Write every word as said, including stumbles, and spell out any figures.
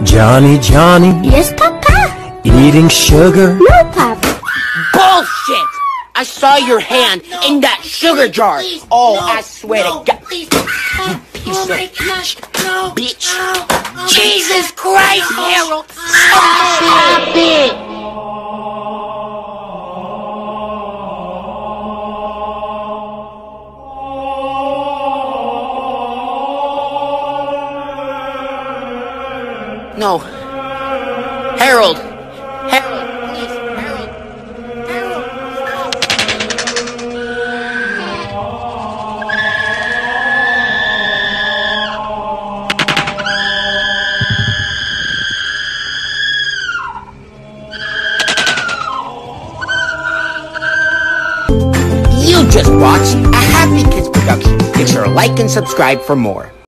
Johnny, Johnny, Yes, Papa? eating sugar. No, Papa. Bullshit! I saw your hand in that sugar jar. Please, Oh, no, I swear no, to God. please. You piece Oh of my gosh, no. bitch. Oh, oh Jesus Christ, Harold. Stop it! No. Harold. Harold, please. Harold. Harold, stop. You just watched a Happy Kids production. Make sure to like and subscribe for more.